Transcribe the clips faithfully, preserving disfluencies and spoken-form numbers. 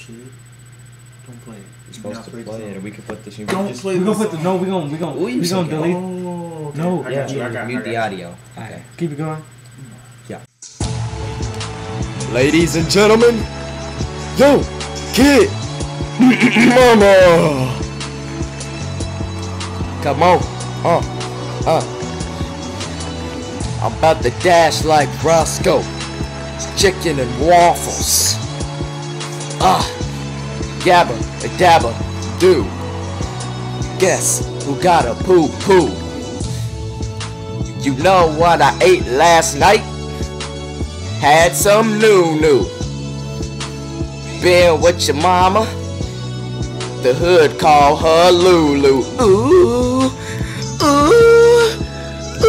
Actually, don't play it. You're supposed to play it, or we could put this. Don't just, play We the gonna put the song. no. We gonna we gonna Ooh, we you gonna suck. delete. Oh, okay. No. I Yeah, got you. I got, mute I got the you. audio. Okay. Keep it going. Ladies and gentlemen, yo, kid, mama, come on, uh, uh. I'm about to dash like Roscoe, chicken and waffles. Ah, gabba, a dabba, do. Guess who got a poo poo? You know what I ate last night? Had some new new. Been with your mama. The hood call her Lulu. Ooh, ooh, ooh,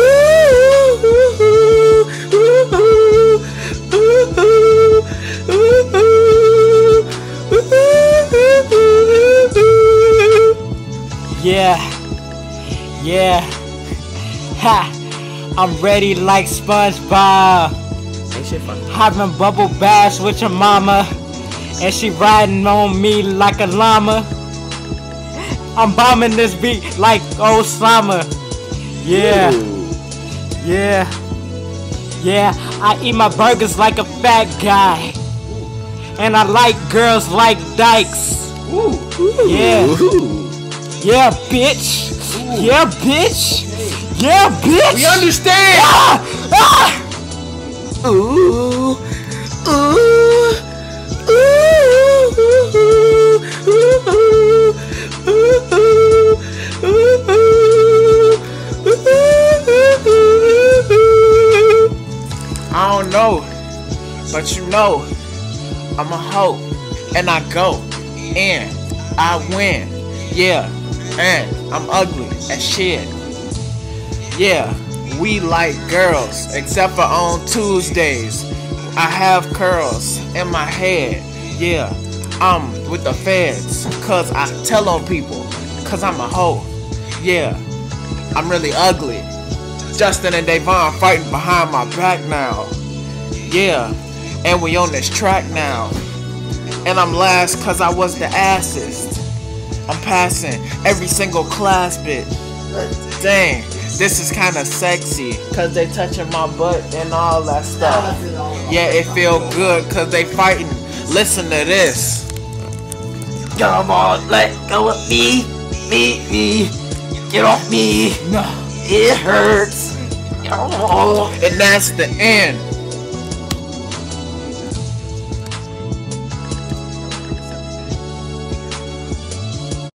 Yeah, yeah, ha, I'm ready like SpongeBob. Having bubble baths with your mama, and she riding on me like a llama. I'm bombing this beat like Osama. Yeah, yeah, yeah. I eat my burgers like a fat guy, and I like girls like dykes. Yeah, yeah, bitch. Yeah, bitch. Yeah, bitch. We understand. Ah! Ah! Ooh, ooh, ooh, I don't know, but you know, I'm a hoe, and I go, and I win, yeah, and I'm ugly as shit, yeah, we like girls, except for on Tuesdays, I have curls in my head, yeah, I'm with the feds, cause I tell on people, cause I'm a hoe, yeah, I'm really ugly. Justin and Davon fighting behind my back now. Yeah, and we on this track now. And I'm last cause I was the assest. I'm passing every single class bit. Dang, this is kinda sexy. Cause they touching my butt and all that stuff. Yeah, it feel good cause they fighting. Listen to this. Come on, let go of me, me, me. Get off me. No. It hurts. Oh. And that's the end.